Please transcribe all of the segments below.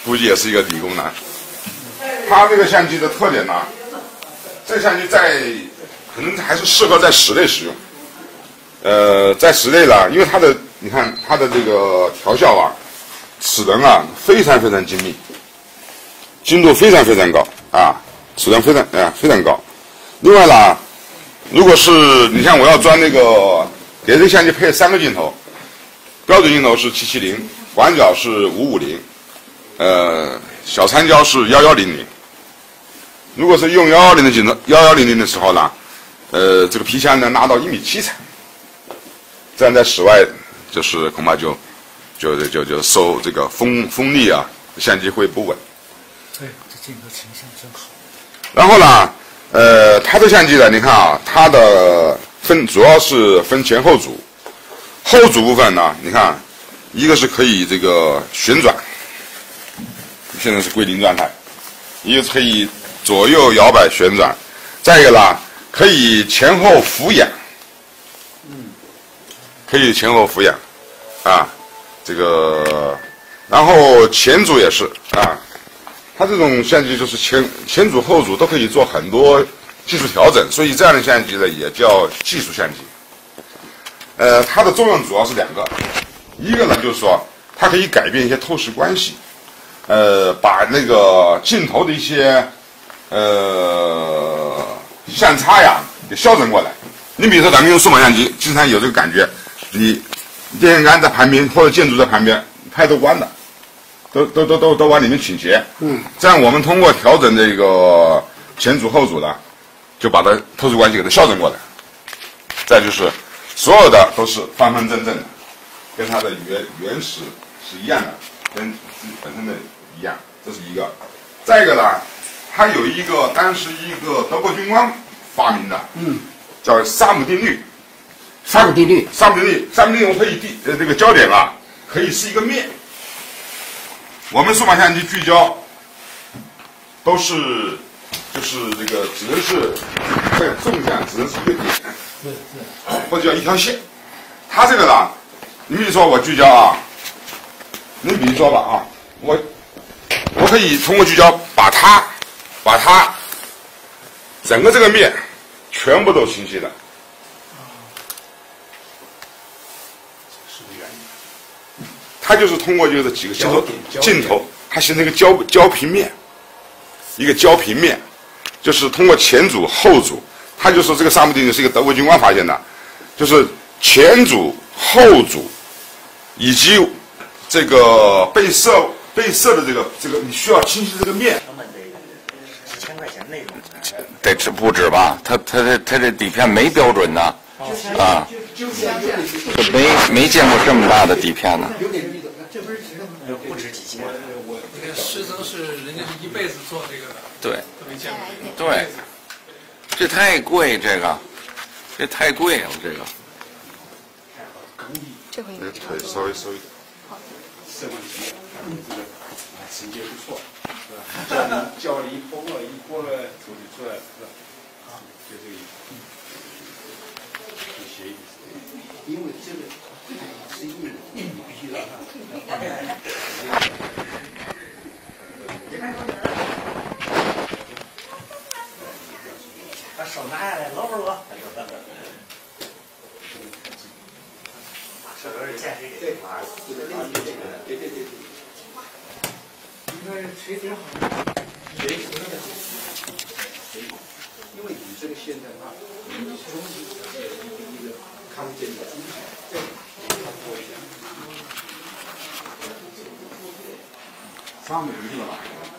估计也是一个理工男。它这个相机的特点呢，这个相机可能还是适合在室内使用。在室内呢，因为你看它的这个调校啊，齿轮啊非常非常精密，精度非常非常高啊，齿轮非常高。另外呢，如果是你像我要装那个给这个相机配3个镜头，标准镜头是770，广角是550，小参焦是1100。如果是用1100的镜头，1100的时候呢，这个皮箱能拉到1.7米才。这样在室外就是恐怕就受这个风力啊，相机会不稳。 对，这镜头成像真好。 然后呢，它这相机呢，你看啊，它的主要是分前后组，后组部分呢，你看，一个是可以这个旋转，现在是归零状态，一个是可以左右摇摆旋转，再一个呢，可以前后俯仰。可以前后俯仰，啊，这个，然后前组也是啊，它这种相机就是前组后组都可以做很多技术调整，所以这样的相机呢也叫技术相机。它的作用主要是2个，一个呢就是说它可以改变一些透视关系，把那个镜头的一些相差呀给校正过来。你比如说咱们用数码相机，经常有这个感觉。你电线杆在旁边或者建筑在旁边，拍都关了，都往里面倾斜。这样我们通过调整这个前组后组呢，就把它透视关系给它校正过来。再就是所有的都是方方正正的，跟它的原始是一样的，跟自己本身的一样，这是一个。再一个呢，它有当时一个德国军官发明的，叫沙姆定律。沙姆定律，我可以这个焦点啊，可以是一个面。我们数码相机聚焦都是就是这个只能是在纵向只能是一个点，或者叫一条线。它这个呢，你比如说我聚焦啊，你比如说吧啊，我可以通过聚焦把它整个这个面全部都清晰的。它就是通过就是几个镜头，它形成一个焦平面，就是通过前组后组，它就说这个沙姆定律是一个德国军官发现的，就是前组后组以及这个被摄的这个你需要清晰这个面。 几千块钱那种。 得不止吧？它这底片没标准呢，啊，没见过这么大的底片呢。 不止几千。 这个师曾是人家一辈子做这个的， 对， 都没见过。 对，这太贵，这太贵了，这个。 这回可以稍微收一点。 好的。 摄像机，成绩不错，是吧？教了一拨了，手就出来了，是吧？啊，就这个意思。就学一点，因为这个是硬的，你必须让它。 把手拿下来，搂不搂？手都是见谁给玩，对。 你看垂直好，垂直的，因为你这个现代化，你终于一个康健的精神，对，要多一点。沙姆知道吧？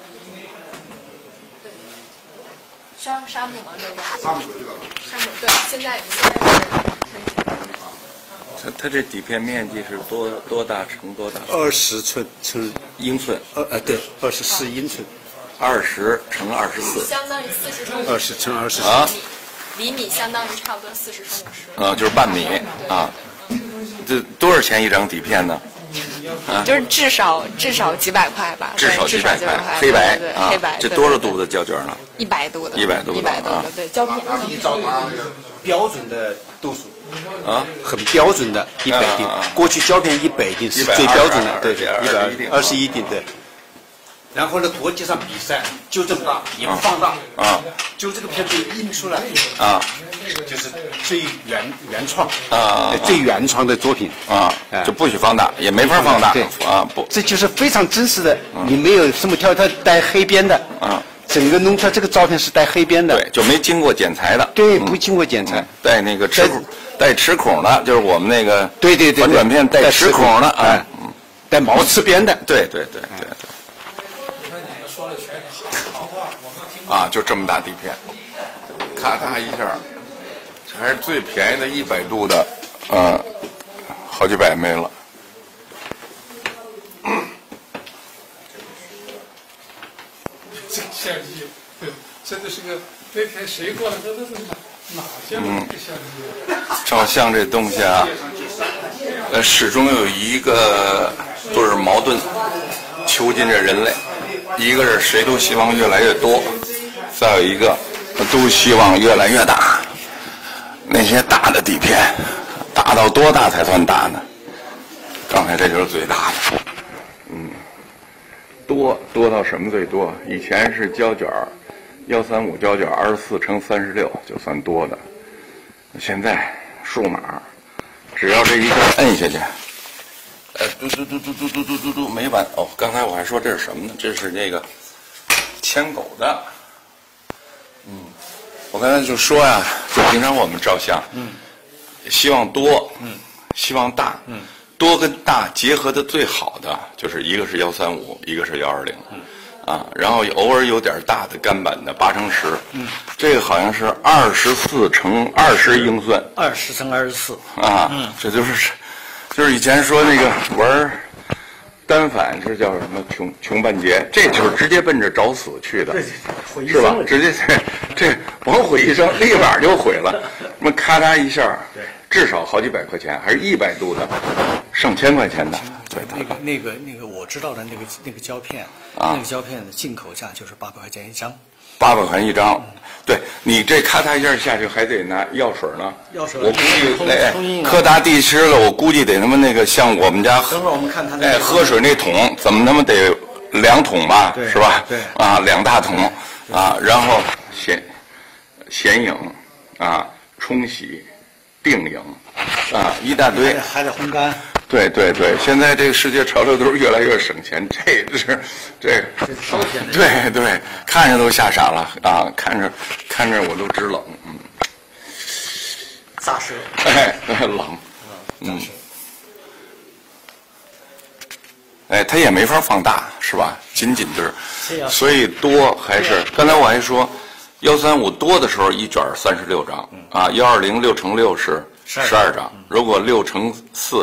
沙姆吗？这个。 沙姆知道吧？ 沙姆对，现在是。 它这底片面积是多大乘多大 ？20寸乘英寸。 对，24英寸。 20乘24。 相当于40乘50。 20乘24。 啊。 厘米相当于差不多40乘50。 啊，就是半米啊。这多少钱一张底片呢？啊， 就是至少几百块吧， 至少几百块，黑白啊，黑白。这多少度的胶卷呢 ？100度的 ，100度的啊， 对，胶片。 你找它标准的度数啊， 很标准的100锭。过去胶片100锭是最标准的，对，121锭对。 然后呢，国际上比赛就这么大，也不放大啊， 就这个片子印出来啊， 就是最原创啊， 最原创的作品啊，就不许放大，也没法放大， 对啊，不， 这就是非常真实的，你没有什么条，它带黑边的啊。 整个弄出来这个照片是带黑边的， 对，就没经过剪裁的， 对，不经过剪裁， 带那个带齿孔的，就是我们那个对反转片带齿孔的啊， 带毛刺边的， 对。 那你们说的全是行话，我们听啊，就这么大底片，咔嚓一下，这还是最便宜的100度的，好几百没了。 这个相机，真的是个那天谁过来说这是哪像这个相机？ 照相这东西啊，始终有一个都是矛盾囚禁着人类，一个是谁都希望越来越多，再有一个都希望越来越大。那些大的底片，大到多大才算大呢？刚才这就是最大的。多到什么最多？以前是胶卷135胶卷24×36就算多的，现在数码，只要这一下摁下去，嘟没完哦。刚才我还说这是什么呢？这是那个牵狗的。我刚才就说呀，就平常我们照相，希望多，希望大，多跟大结合的最好的就是一个是135，一个是120，啊，然后偶尔有点大的干板的8×10，这个好像是24×20英寸 20×24， 啊，这就是以前说那个玩单反是叫什么穷半截，这就是直接奔着找死去的，是吧？直接这甭毁一生，立马就毁了，那么咔嚓一下，至少好几百块钱，还是100度的，上千块钱的。对， 那个我知道的那个胶片，那个胶片的进口价就是800块钱一张。 800块钱一张，对你这咔嚓一下下去还得拿药水呢。 药水， 我估计柯达地吃了，我估计得他妈那个像我们家， 等会儿我们看他那喝水那桶怎么他妈得2桶吧，是吧？ 对啊，2大桶啊，然后显影啊，冲洗、定影啊，一大堆， 还得烘干。 对，现在这个世界潮流都是越来越省钱，这对，看着都吓傻了啊！看着我都直冷， 咋舌？ 冷，它也没法放大，是吧？紧紧的，所以多还是刚才我还说，135多的时候一卷36张啊，120 6×6是12张，如果6×4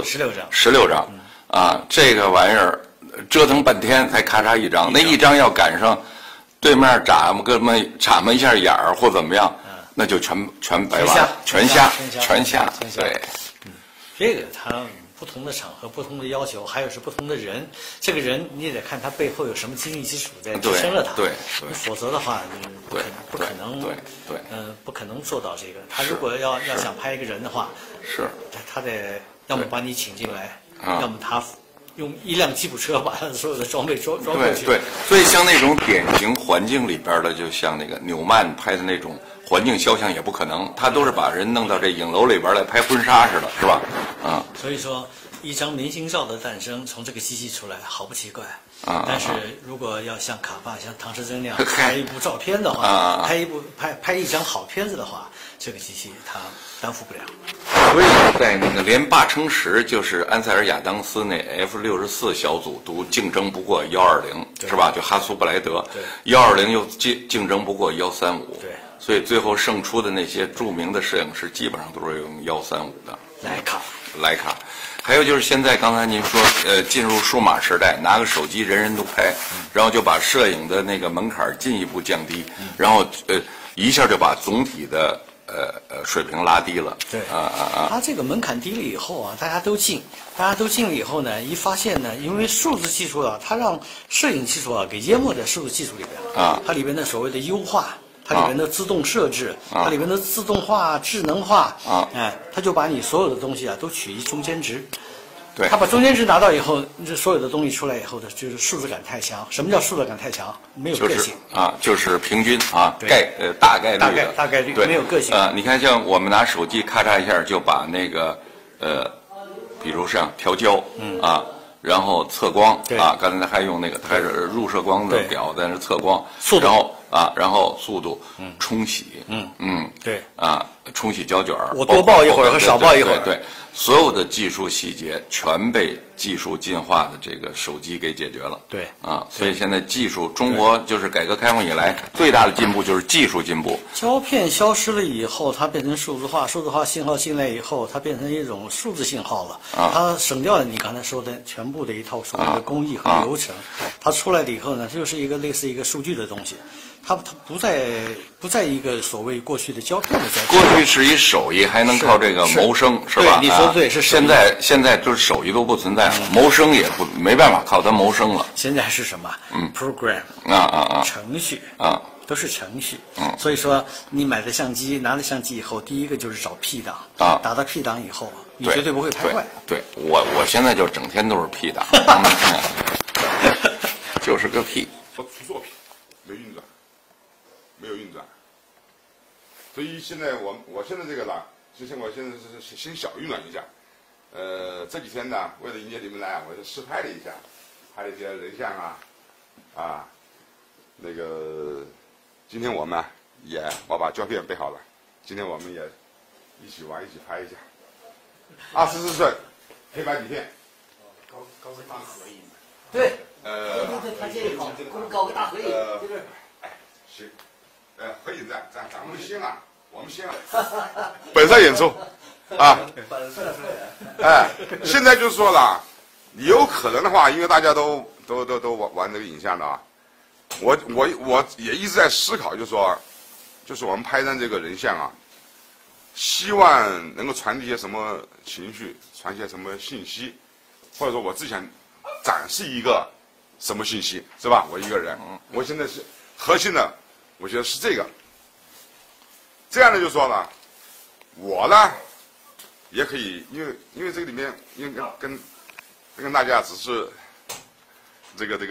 16张啊，这个玩意儿折腾半天才咔嚓一张，那一张要赶上对面眨么一下眼儿或怎么样，那就全白完了，全瞎，对。 这个它不同的场合、不同的要求，还有是不同的人，这个人你也得看他背后有什么经济基础在支撑着他， 对， 否则的话，不可能，不可能做到这个。他如果要想拍一个人的话， 是， 他得要么把你请进来，要么他用一辆吉普车把他所有的装备装过去。 对，所以像那种典型环境里边的，就像那个纽曼拍的那种环境肖像也不可能，他都是把人弄到这影楼里边来拍婚纱似的，是吧？啊， 所以说，一张明星照的诞生从这个机器出来，毫不奇怪。但是如果要像卡帕、像唐诗珍那样拍一部照片的话，拍一张好片子的话，这个机器它担负不了。 所以在那个连8×10，就是安塞尔亚当斯那 F64小组都竞争不过120，是吧？就哈苏布莱德，120又竞争不过135， 对。 所以最后胜出的那些著名的摄影师，基本上都是用135的。徕卡。还有就是现在刚才您说，进入数码时代，拿个手机人人都拍，然后就把摄影的那个门槛进一步降低，然后一下就把总体的水平拉低了。 对，它这个门槛低了以后啊，大家都进了以后呢，一发现呢，因为数字技术啊，它让摄影技术啊给淹没在数字技术里边啊，它里边的所谓的优化。它里面的自动设置，它里面的自动化、智能化，它就把你所有的东西啊都取一中间值， 对， 它把中间值拿到以后，这所有的东西出来以后的，就是数字感太强。什么叫数字感太强？没有个性就是平均啊，大概率大概率对， 没有个性你看，像我们拿手机咔嚓一下就把那个比如像调焦然后测光刚才还用那个它是入射光的表在那测光，然后速度冲洗对冲洗胶卷， 我多报一会儿和少报一会儿， 对，所有的技术细节全被技术进化的这个手机给解决了。 对所以现在技术，中国就是改革开放以来最大的进步就是技术进步。 胶片消失了以后，它变成数字化，数字化信号进来以后，它变成一种数字信号了。它省掉了你刚才说的全部的一套所谓的工艺和流程。它出来了以后呢，就是一个类似一个数据的东西。它不在一个所谓过去的胶片的载体。 过去是一手艺，还能靠这个谋生，是吧？ 对，你说的对，是手艺。 现在就是手艺都不存在了，谋生也没办法靠它谋生了。 现在是什么？program 程序都是程序。所以说你买的相机，拿了相机以后，第一个就是找 P 档打到 P 档以后，你绝对不会拍坏。 对，我现在就整天都是 P 档，就是个 P。 出作品没有运转，所以现在我现在这个呢，我现在是先小运转一下。这几天呢，为了迎接你们来，我就试拍了一下，拍了一些人像那个今天我们我把胶片备好了，今天我们也一起玩，一起拍一下。24岁，黑白底片， 搞个大合影。 对，对，他建议好，搞个大合影，对不对？ 行，合影咱们先我们先本色演出本色现在就是说了，有可能的话，因为大家都玩这个影像的我也一直在思考，就是我们拍张这个人像希望能够传递一些什么情绪，传些什么信息，或者说我自己想展示一个什么信息，是吧？我一个人，我现在是核心的，我觉得是这个。这样呢，就说了，我呢也可以，因为这个里面，因为跟大家只是这个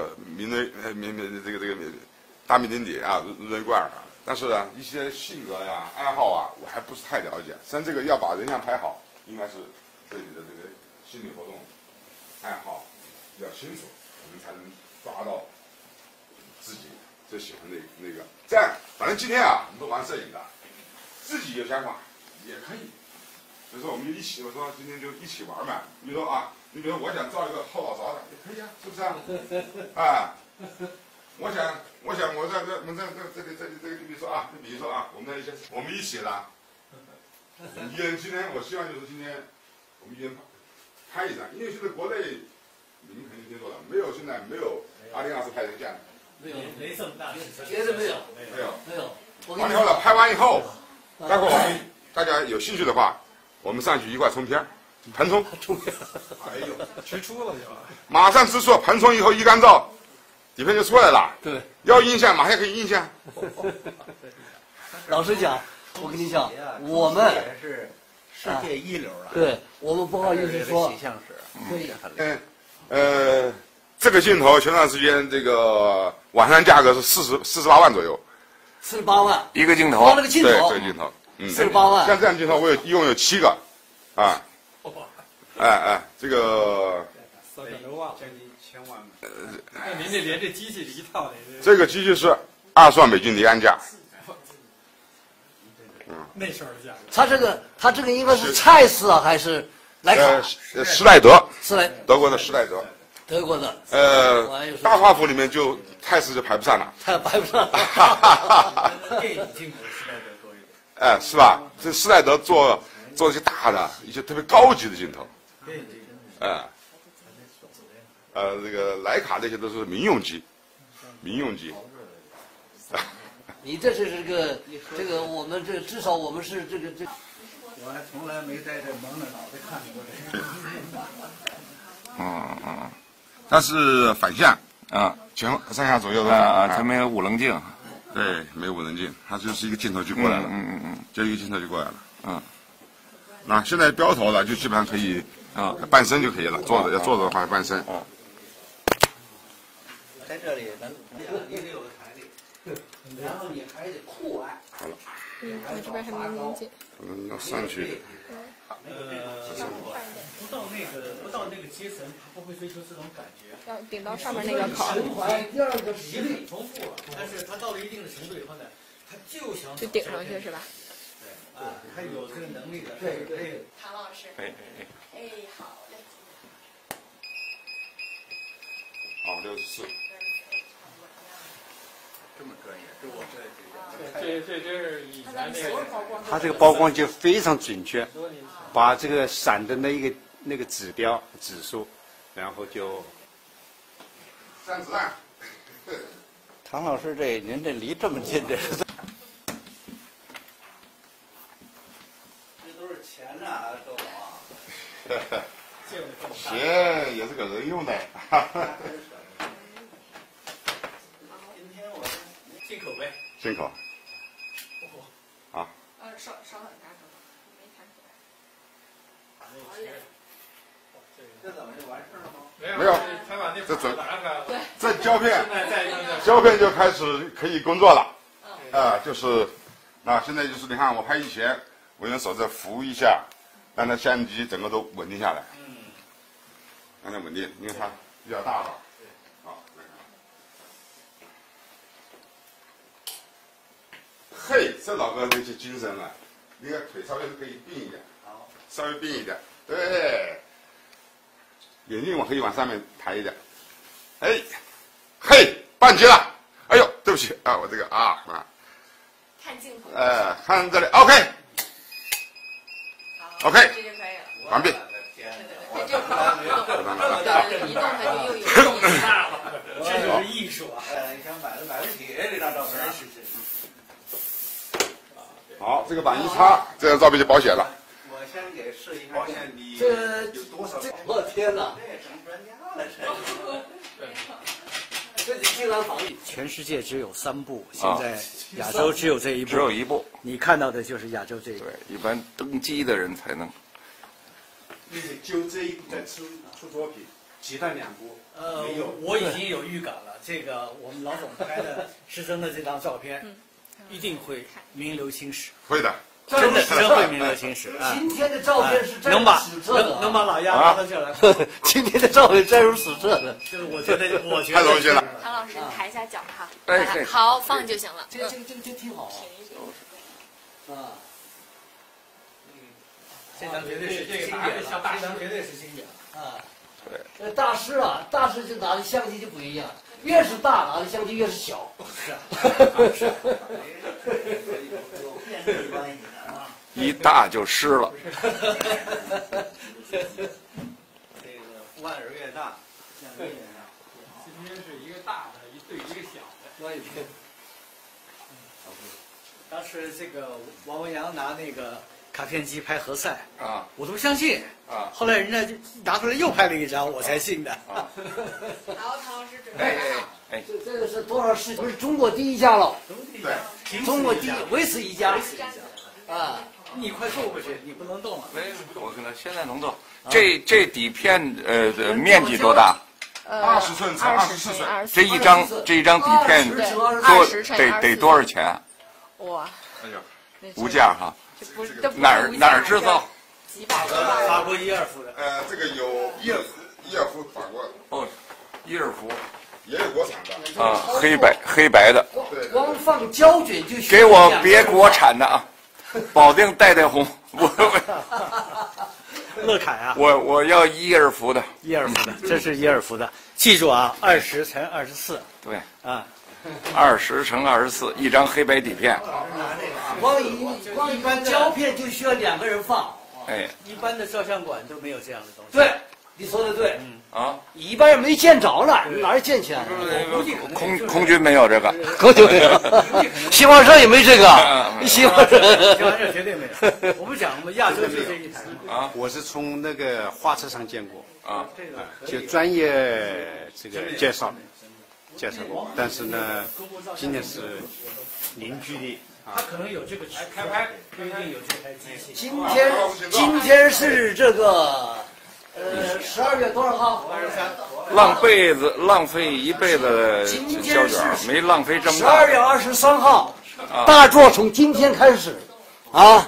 大名鼎鼎如雷贯耳但是呢，一些性格呀、爱好我还不是太了解。实际上，这个要把人像拍好，应该是对你的这个心理活动、爱好比较清楚，我们才能抓到自己最喜欢的那个。这样，反正今天我们都玩摄影的，自己有想法也可以。所以说，我们就一起，我说今天就一起玩嘛。你说你比如说我想造一个后脑勺的，也可以是不是我想我在这里，比如说我们一起的，一人今天我希望就是今天我们一人拍一张，因为现在国内你们肯定听说了，现在没有2024拍人像的， 没这么大，绝对没有。 完了以后呢，拍完以后，待会儿我们大家有兴趣的话，我们上去一块冲片，盘冲。 哎呦，直出了就。 马上直出，盘冲以后一干燥。底片就出来了， 对， 要印象马上可以印象。 老实讲，我跟你讲，我们也是世界一流了。 对，我们不好意思说。 形象史， 这个镜头前段时间这个网上价格是48万左右。 48万一个镜头， 光那个镜头， 对，这个镜头 ，48万。 像这样镜头，一共有7个，这个 300多万， 将近1000万。 那您这连这机器一套的， 这个机器是20万美金离岸价。 那时候的价格。 他这个应该是蔡司还是徕卡？ 施耐德，德国的施耐德。 德国的。 大画幅里面就蔡司就排不上了。 排不上。 电影镜头施耐德多一点。 是吧？这施耐德做一些大的、一些特别高级的镜头。这个徕卡那些都是民用机。 你这是这个我们至少我们是这个。 我还从来没在这蒙着脑袋看过这个。 它是反向前上下左右的它没有五棱镜。 对，没有五棱镜，它就是一个镜头就过来了。就一个镜头就过来了。那现在标头呢，就基本上可以啊， 半身就可以了。坐着要坐着的话，半身。 在这里能你得有个弹力，然后你还得酷爱。 好了。 我这边还没理解。 要上去。 不到那个阶层，他不会追求这种感觉。 要顶到上面那个口。 第二个实力很丰富了，但是他到了一定的程度以后呢，他就想就顶上去是吧？ 对啊，他有这个能力的。 对。 唐老师。 哎， 好嘞。 哦，64。 这么专业，这我这是以前那个。 它这个曝光就非常准确，把这个闪的那个指数，然后就。 3子弹。 唐老师您这离这么近，这是。这都是钱呐，周总。 鞋也是给人用的。 今天我进口呗。 进口。好。 手很大，没弹起来。好嘞。 这怎么就完事了吗？ 没有， 他把那这准拿出来了。 这胶片就开始可以工作了。就是现在就是你看我拍以前，我用手再扶一下，让它相机整个都稳定下来。让它稳定，因为它比较大了。好，来看。嘿，这老哥这些精神了，你看腿稍微可以并一点，稍微并一点，对。眼镜可以往上面抬一点，哎，嘿，半级了，哎呦，对不起啊，我这个看镜头。 看这里 ，OK， 这就可以了。 完毕。 这就对，一动它就又有动大了， 这就是艺术啊！ 你看买不起这张照片，是。 好，这个板一插，这张照片就保险了。 我先给试一下， 保险你有多少？ 我天哪！这也成专家了，这得经常防御。 全世界只有3部，现在亚洲只有这一部。 只有一部。 你看到的就是亚洲这一部。 对，一般登基的人才能。 你得就这一部再出作品，其他2部没有。 我已经有预感了，这个我们老总拍的师生的这张照片，一定会名留青史。 会的。 真会名留青史啊！ 今天的照片是能把老鸭拉到这来。 今天的照片真如史册的， 就是我觉得太荣幸了。 唐老师，你抬一下脚哈。 哎， 好，放就行了。 这挺好啊。 这张绝对是经典，这张绝对是经典啊！ 对，大师就拿的相机就不一样，越是大拿的相机越是小。是啊。有辨识关系的啊。 一大就湿了。 这个万儿越大，相机越大。 今天是一个大的，对一个小的。 我也天。 当时这个王文洋拿那个卡片机拍何塞我都不相信后来人家就拿出来又拍了一张，我才信的。 好，唐老师准备好。 这个是多少世纪？不是中国第一家了？ 对， 中国第一，唯此一家。 你快坐过去，你不能动了。 我可能现在能动。这底片面积多大 ？20寸乘24寸。 这一张底片得多少钱？ 哇！ 哎呦， 无价哈。哪儿制造？ 几百万。 法国伊尔夫的。 这个有伊尔夫法国。 哦，伊尔夫。 也有国产的。 黑白的。 光放胶卷就。 给我别国产的啊！保定带红。 乐凯啊！ 我要伊尔夫的。 伊尔夫的，这是伊尔夫的。记住啊，20乘24。 对，20乘24，一张黑白底片。 光一般胶片就需要2个人放。 一般的照相馆都没有这样的东西。 对，你说的对。一般人没见着了，哪见起来？ 空军没有这个， 空军没有，新华社也没这个，新华社绝对没有。我不讲，我们亚洲就这一台我是从那个画册上见过就专业这个介绍过，但是呢，今天是零距离。 他可能有这个开拍，不一定有这台机器。 今天是这个 12月多少号 ？浪费一辈子胶卷，没浪费这么大。 12月23号，大作从今天开始，啊。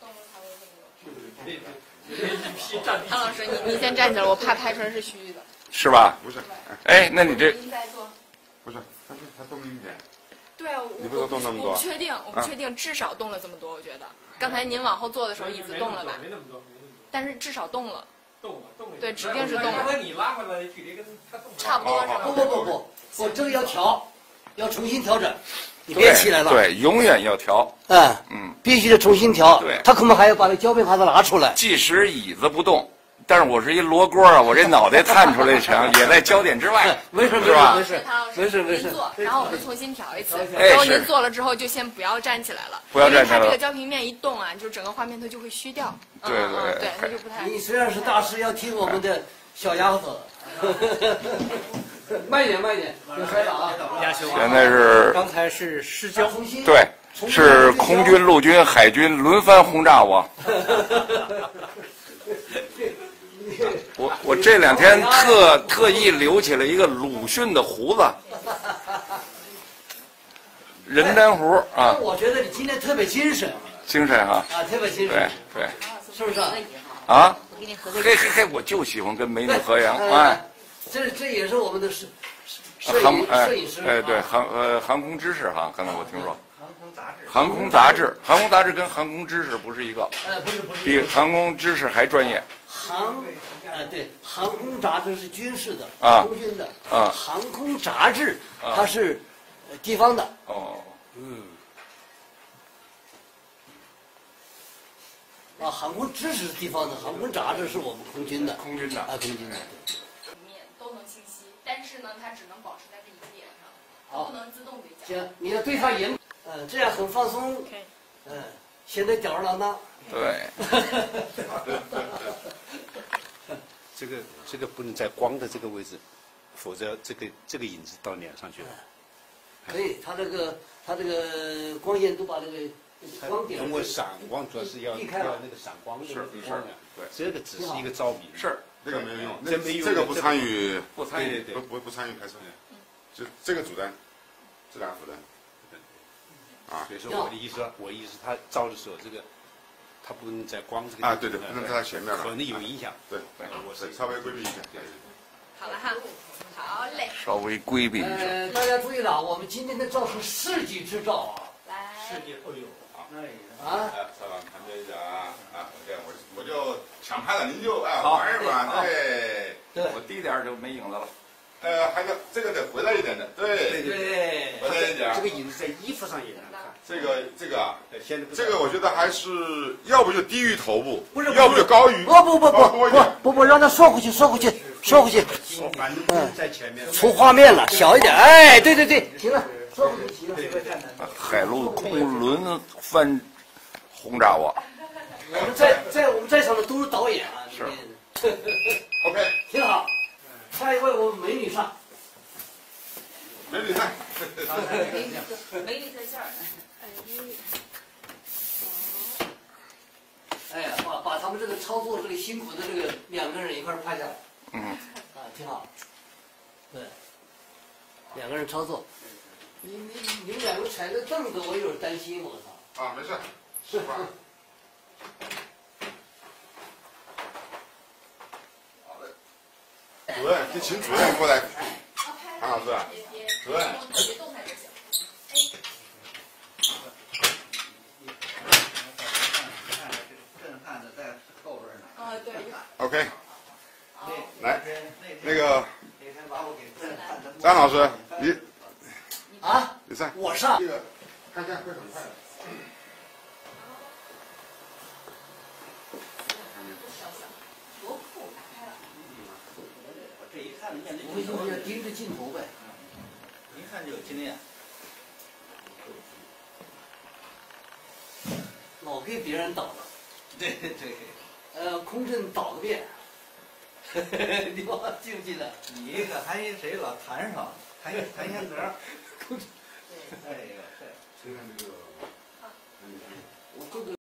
汤老师，你先站起来，我怕拍出来是虚的。 是吧？ 不是。 哎，那你这您在做？ 不是，他动明显。 对啊， 你不说动那么多？ 我不确定，至少动了这么多，我觉得。刚才您往后坐的时候，椅子动了吧？ 没那么多， 但是至少动了。 动了。 对，指定是动了。 你拉回来，距离跟他动。 差不多是吧？ 不，这个要调，要重新调整。你别起来了。 对，永远要调。 必须得重新调。 对， 他可能还要把那胶片盘子拿出来。 即使椅子不动，但是我是一罗锅啊，我这脑袋探出来成，也在焦点之外。 没事， 您坐，然后我们重新调一次。然后您坐了之后，就先不要站起来了， 不要站起来了。 因为它这个胶平面一动啊，就整个画面它就会虚掉。 对， 它就不太。 你虽然是大师，要听我们的小丫头。慢一点，别摔倒啊！ 现在是刚才是失焦， 对，是空军、陆军、海军轮番轰炸我。我这2天特意留起了一个鲁迅的胡子，人丹胡啊。 我觉得你今天特别精神。 精神啊！ 特别精神。 对， 是不是啊？ 啊！嘿，我就喜欢跟美女合影，哎。 这也是我们的摄影师。 对，航空知识哈，刚才我听说。航空杂志跟航空知识不是一个。 不是。 比航空知识还专业。 对，航空杂志是军事的，空军的。航空杂志它是地方的。航空知识是地方的，航空杂志是我们空军的。 空军的。 都能清晰，但是呢，它只能保持在这一个点上，不能自动对焦。 行，你要对它严，这样很放松。显得吊儿郎当。 对。 这个不能在光的这个位置，否则这个影子到脸上去了。 可以，它这个光线都把这个光点。 通过闪光，主要是要那个闪光的光亮。对，这个只是一个照明。 是。这个没有用， 真没用。 这个不参与不参与拍摄，就这个主单，这俩副单。 所以说我的意思，他照的时候，这个他不能在光这个对，不能在他前面了， 可能有影响。对， 我是稍微规避一下。 好了哈，好嘞。 稍微规避一下。 大家注意了，我们今天的照是世纪之照啊！ 来， 世纪都有。 稍等，旁边一下我就抢拍了，您就玩一玩，对。 我低点就没影子了。 还有这个得回来一点的，对，回来一点。 这个影子在衣服上也能看。 这个我觉得还是要不就低于头部，要不就高于。 不，让它缩回去。 反正在前面。 出画面了，小一点。哎，对，行了，缩回去行了。 海陆空轮番轰炸我。 我们在场的都是导演啊。 是。 OK， 挺好。下一位我们美女上。 美女上。 美女在这儿。 哎呀，把他们这个操作这个辛苦的这个2个人一块拍下来。挺好。对，2个人操作。你们2个踩着凳子，我有点担心，我操。 没事，是吧？好嘞。主任，你请主任过来。韩老师，主任。 别动弹就行。 震撼的在后边呢。 对。 OK。来，那个张老师，你上， 我上。 这个看会很快的。 多酷，拍了。 我这一看， 我们就是要盯着镜头呗。 一看就有经验。 老给别人导了。 对。 空阵导个遍。你记不记得？ 你可还谁老弹上，弹香格。哎呦，这。 我这个。